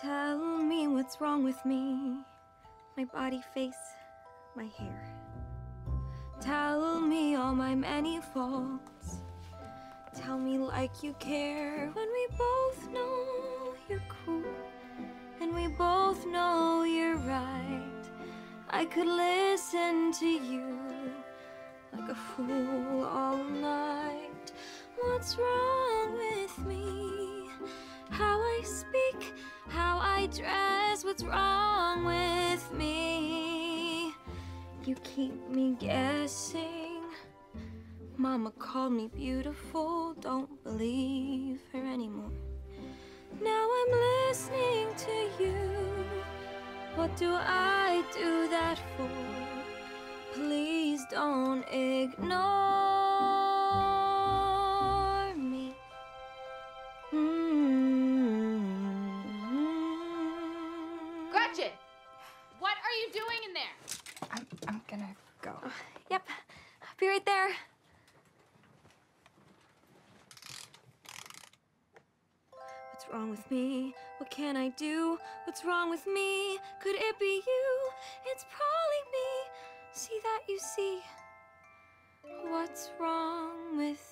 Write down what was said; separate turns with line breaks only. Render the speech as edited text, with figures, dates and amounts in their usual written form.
Tell me what's wrong with me. My body, face, my hair. Tell me all my many faults. Tell me like you care. When we both know you're cool, and we both know you're right. I could listen to you like a fool all night. What's wrong with me? How I speak, how I dress, what's wrong with me? You keep me guessing. Mama called me beautiful, don't believe her anymore. Now I'm listening to you. What do I do that for? Please don't ignore me.
Gretchen! What are you doing in there?
I'm gonna go. Yep, I'll be right there. What's wrong with me? What can I do? What's wrong with me? Could it be you? It's probably me. See that you see. What's wrong with